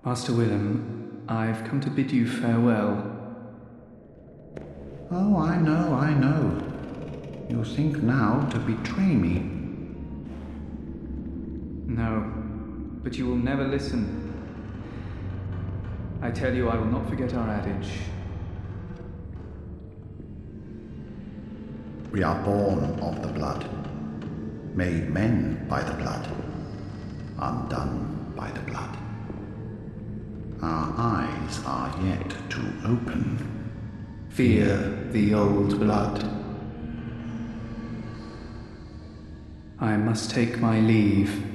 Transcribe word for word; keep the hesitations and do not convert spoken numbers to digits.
Master Willem, I've come to bid you farewell. Oh, I know, I know. You think now to betray me. No, but you will never listen. I tell you, I will not forget our adage. We are born of the blood, made men by the blood, undone by the blood. Our eyes are yet to open. Fear the old blood. I must take my leave.